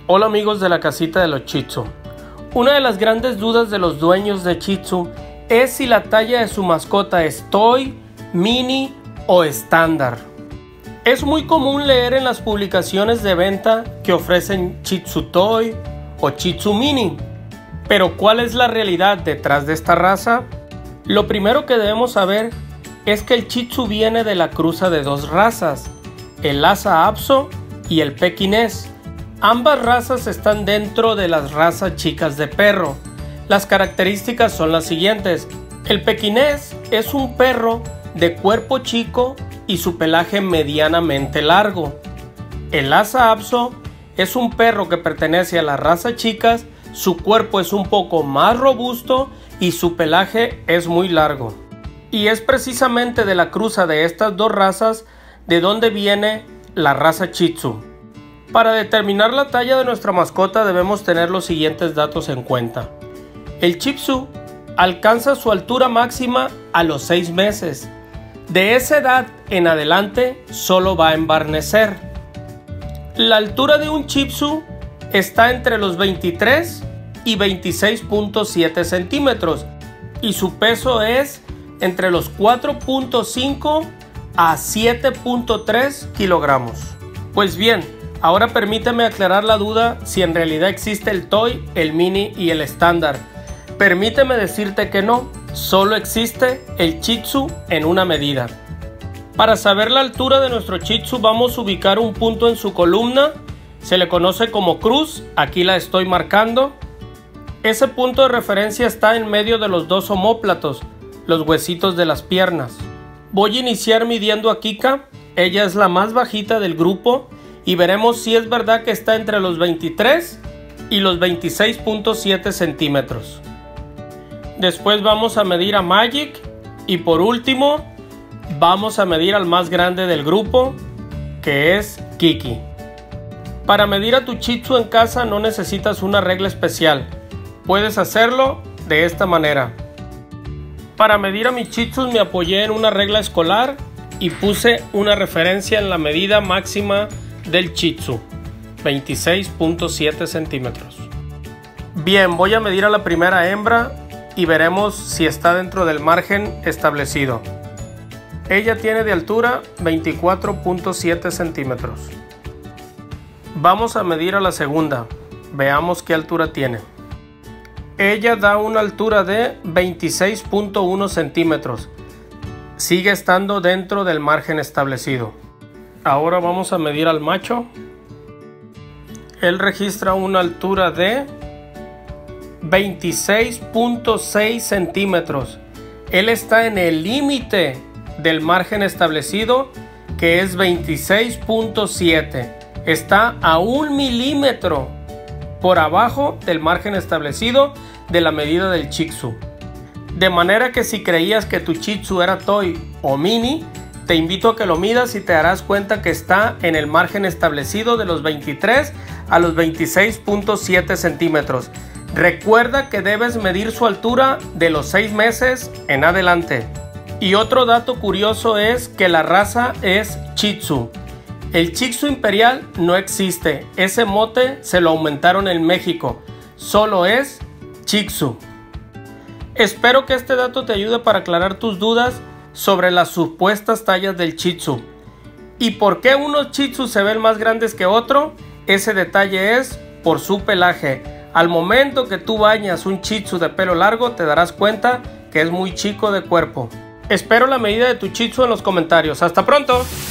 Hola amigos de la casita de los Shih Tzu. Una de las grandes dudas de los dueños de Shih Tzu es si la talla de su mascota es Toy, Mini o estándar. Es muy común leer en las publicaciones de venta que ofrecen Shih Tzu Toy o Shih Tzu Mini. Pero ¿cuál es la realidad detrás de esta raza? Lo primero que debemos saber es que el Shih Tzu viene de la cruza de dos razas, el Lhasa Apso y el Pekinés. Ambas razas están dentro de las razas chicas de perro. Las características son las siguientes. El Pekinés es un perro de cuerpo chico y su pelaje medianamente largo. El Lhasa Apso es un perro que pertenece a las razas chicas, su cuerpo es un poco más robusto y su pelaje es muy largo. Y es precisamente de la cruza de estas dos razas de donde viene la raza Shih Tzu. Para determinar la talla de nuestra mascota debemos tener los siguientes datos en cuenta. El Shih Tzu alcanza su altura máxima a los 6 meses. De esa edad en adelante solo va a embarnecer. La altura de un Shih Tzu está entre los 23 y 26.7 centímetros y su peso es entre los 4.5 a 7.3 kilogramos. Pues bien, ahora permíteme aclarar la duda si en realidad existe el Toy, el Mini y el estándar. Permíteme decirte que no, solo existe el Shih Tzu en una medida. Para saber la altura de nuestro Shih Tzu vamos a ubicar un punto en su columna, se le conoce como cruz, aquí la estoy marcando. Ese punto de referencia está en medio de los dos omóplatos, los huesitos de las piernas. Voy a iniciar midiendo a Kika, ella es la más bajita del grupo y veremos si es verdad que está entre los 23 y los 26.7 centímetros. Después vamos a medir a Magic y por último vamos a medir al más grande del grupo, que es Kiki. Para medir a tu Shih Tzu en casa no necesitas una regla especial, puedes hacerlo de esta manera. Para medir a mis Shih Tzus me apoyé en una regla escolar y puse una referencia en la medida máxima del Shih Tzu, 26.7 centímetros. Bien, voy a medir a la primera hembra y veremos si está dentro del margen establecido. Ella tiene de altura 24.7 centímetros. Vamos a medir a la segunda, veamos qué altura tiene. Ella da una altura de 26.1 centímetros. Sigue estando dentro del margen establecido. Ahora vamos a medir al macho. Él registra una altura de 26.6 centímetros. Él está en el límite del margen establecido, que es 26.7. Está a 1 milímetro por abajo del margen establecido de la medida del Shih Tzu. De manera que si creías que tu Shih Tzu era Toy o Mini, te invito a que lo midas y te darás cuenta que está en el margen establecido de los 23 a los 26.7 centímetros. Recuerda que debes medir su altura de los 6 meses en adelante. Y otro dato curioso es que la raza es Shih Tzu. El Shih Tzu imperial no existe, ese mote se lo aumentaron en México, solo es Shih Tzu. Espero que este dato te ayude para aclarar tus dudas sobre las supuestas tallas del Shih Tzu. ¿Y por qué unos Shih Tzu se ven más grandes que otro? Ese detalle es por su pelaje. Al momento que tú bañas un Shih Tzu de pelo largo te darás cuenta que es muy chico de cuerpo. Espero la medida de tu Shih Tzu en los comentarios. ¡Hasta pronto!